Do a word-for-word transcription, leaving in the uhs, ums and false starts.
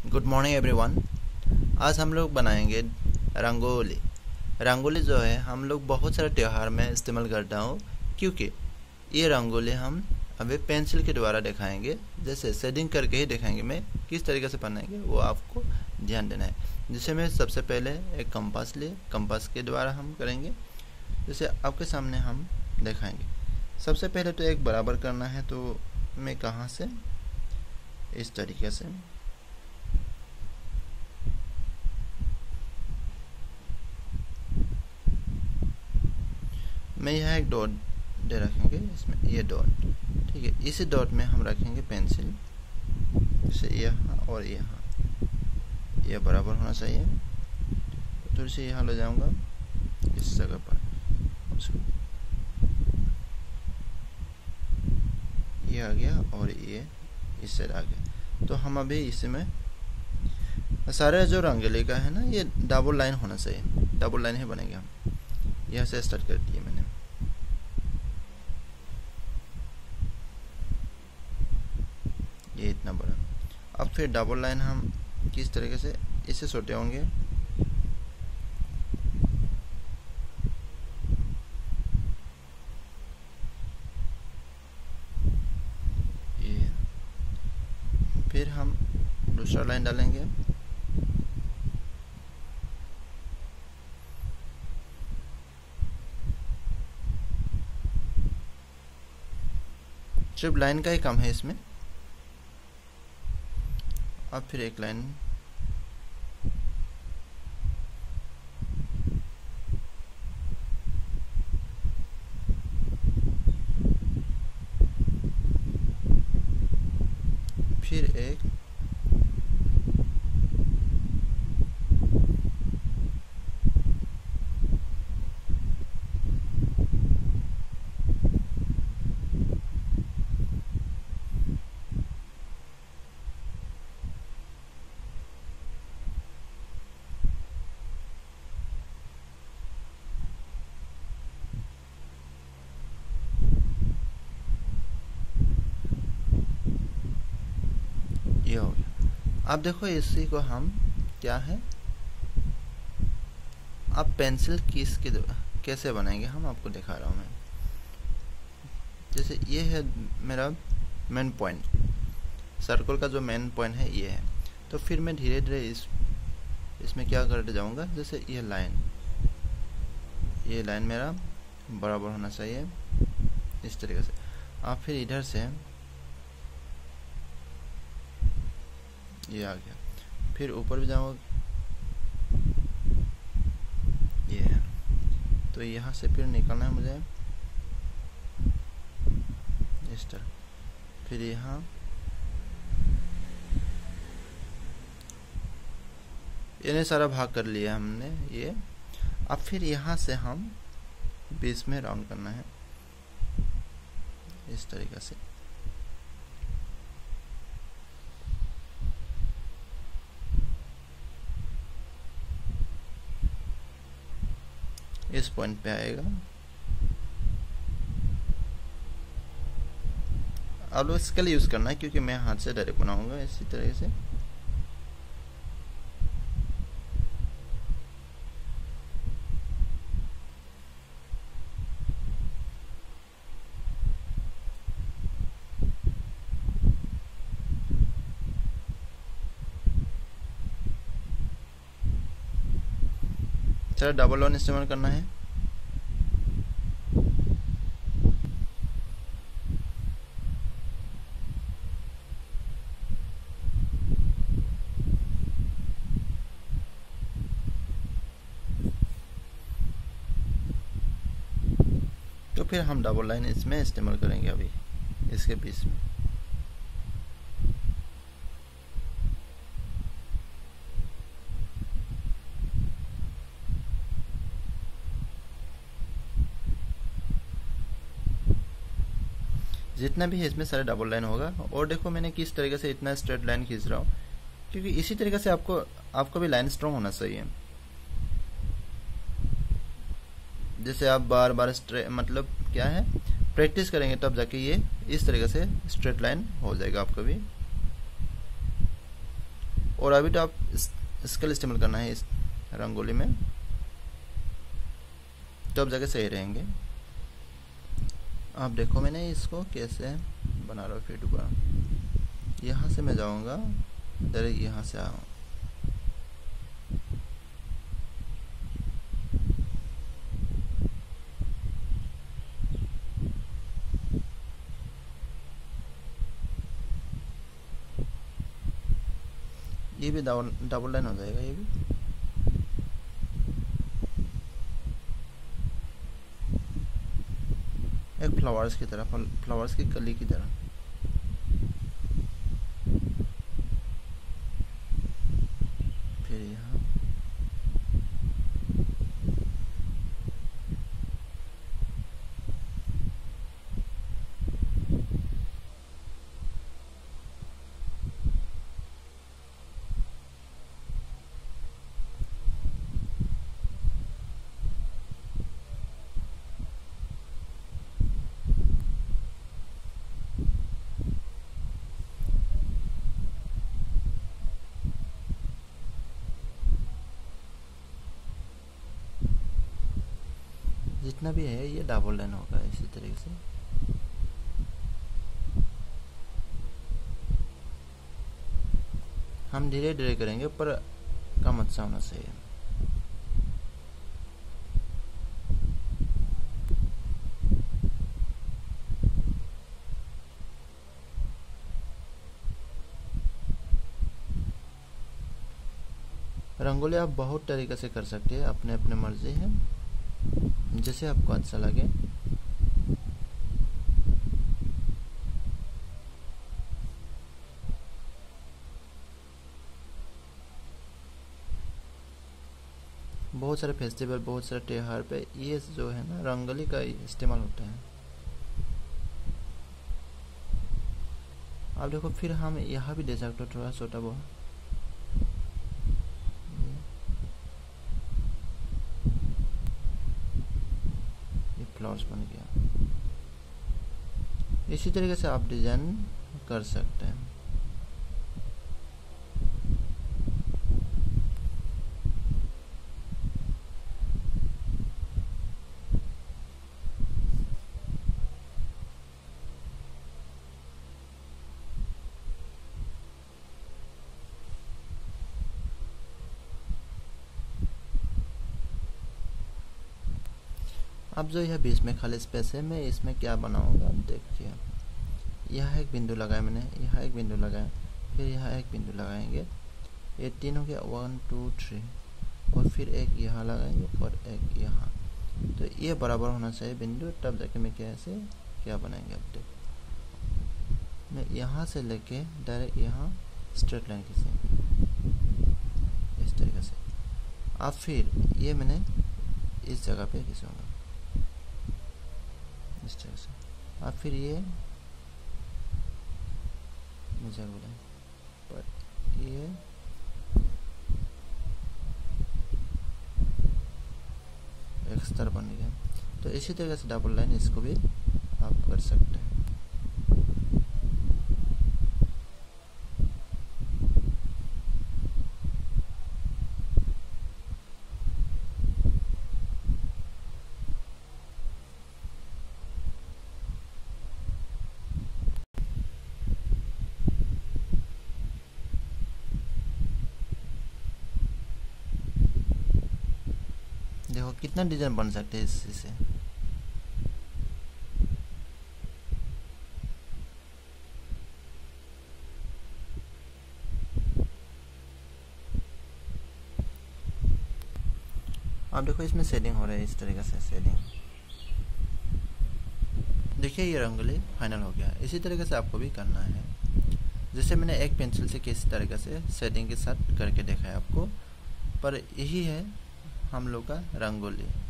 Good morning everyone. आज हम लोग बनाएंगे रंगोली। रंगोली जो है हम लोग बहुत सारे त्यौहार में इस्तेमाल करता हूँ, क्योंकि ये रंगोली हम अभी पेंसिल के द्वारा दिखाएंगे, जैसे शेडिंग करके ही दिखाएंगे। मैं किस तरीके से बनाएंगे वो आपको ध्यान देना है। जैसे मैं सबसे पहले एक कंपास लिए, कंपास के द्वारा हम करेंगे। जैसे आपके सामने हम दिखाएंगे। सबसे पहले तो एक बराबर करना है, तो मैं कहाँ से इस तरीके से मैं यहाँ एक डॉट दे रखेंगे, इसमें ये डॉट, ठीक है। इसी डॉट में हम रखेंगे पेंसिल, जैसे यहाँ और यहाँ, यह बराबर होना चाहिए। तो थोड़ी सी यहाँ ले जाऊँगा इस जगह पर, ये आ गया और ये इस साइड आ गया। तो हम अभी इसमें सारे जो रंगोली का है ना, ये डबल लाइन होना चाहिए, डबल लाइन ही बनेंगे। हम यहाँ से स्टार्ट कर दिए मैंने, ये इतना बड़ा। अब फिर डबल लाइन हम किस तरीके से इसे छोटे होंगे, ये फिर हम दूसरा लाइन डालेंगे, सिर्फ लाइन का ही काम है इसमें। अब फिर एक लाइन, फिर एक, ये हो गया। अब देखो इसी को हम क्या है, अब पेंसिल किस के कैसे बनाएंगे हम आपको दिखा रहा हूँ मैं। जैसे ये है मेरा मेन पॉइंट, सर्कल का जो मेन पॉइंट है ये है। तो फिर मैं धीरे धीरे इस इसमें क्या करते जाऊँगा, जैसे ये लाइन, ये लाइन मेरा बराबर होना चाहिए इस तरीके से। अब फिर इधर से ये आ गया, फिर ऊपर भी जाऊँगा, ये है। तो यहाँ से फिर निकलना है मुझे इस तरह, फिर यहाँ इन्हें सारा भाग कर लिया हमने ये। अब फिर यहाँ से हम बीच में राउंड करना है इस तरीके से। इस पॉइंट पे आएगा। अब इसके लिए यूज करना है, क्योंकि मैं हाथ से डायरेक्ट बनाऊंगा इसी तरह से। चलो डबल लाइन इस्तेमाल करना है। तो फिर हम डबल लाइन इसमें इस्तेमाल करेंगे अभी इसके बीच में। जितना भी है इसमें सारा डबल लाइन होगा। और देखो मैंने किस तरीके से इतना स्ट्रेट लाइन खींच रहा हूँ, क्योंकि इसी तरीके से आपको आपको भी लाइन स्ट्रॉन्ग होना चाहिए। जैसे आप बार बार स्ट्रेट मतलब क्या है प्रैक्टिस करेंगे तब जाके ये इस तरीके से स्ट्रेट लाइन हो जाएगा आपका भी। और अभी तो आप स्केल इस्तेमाल करना है इस रंगोली में, तो अब जगह सही रहेंगे। आप देखो मैंने इसको कैसे बना रहा हूँ। फिर दोबारा यहाँ से मैं जाऊँगा, डायरेक्ट यहाँ से आऊँ, ये भी डबल डबल लाइन हो जाएगा। ये भी एक फ्लावर्स की तरह, फ्लावर्स की कली की तरह। फिर यहाँ जितना भी है ये डबल लाइन होगा इसी तरीके से। हम धीरे धीरे करेंगे पर कम अच्छा होना चाहिए। रंगोली आप बहुत तरीके से कर सकते हैं, अपने अपने मर्जी है, जैसे आपको अच्छा लगे। बहुत सारे फेस्टिवल, बहुत सारे त्योहार पे ये जो है ना रंगोली का इस्तेमाल होता है। आप देखो फिर हम यहाँ भी दे सकते हो थोड़ा छोटा बहुत। फ्लावर्स बन गया। इसी तरीके से आप डिजाइन कर सकते हैं। अब जो यह बीच में खाली स्पेस है, मैं इसमें क्या बनाऊंगा अब देखिए। यहाँ एक बिंदु लगाया मैंने, यहाँ एक बिंदु लगाया, फिर यहाँ एक बिंदु लगाएंगे। ये तीन हो गया, वन टू थ्री, और फिर एक यहाँ लगाएंगे और एक यहाँ। तो ये बराबर होना चाहिए बिंदु, तब जाके मैं कैसे क्या बनाएंगे। अब देखो मैं यहाँ से लेके डायरेक्ट यहाँ स्ट्रेट लाइन खींचेंगे इस तरीके से। अब फिर ये मैंने इस जगह पे खींचूंगा इस तरह से। अब फिर ये मुझे बोले पर ये एक स्तर बन गया। तो इसी तरीके से डबल लाइन इसको भी आप कर सकते हैं। देखो कितना डिजाइन बन सकते हैं इससे। अब देखो इसमें शेडिंग हो रहा है इस तरीके से। शेडिंग देखिए ये रंगोली फाइनल हो गया। इसी तरीके से आपको भी करना है। जैसे मैंने एक पेंसिल से किसी तरीके से शेडिंग के साथ करके देखा है आपको, पर यही है हम लोग का रंगोली।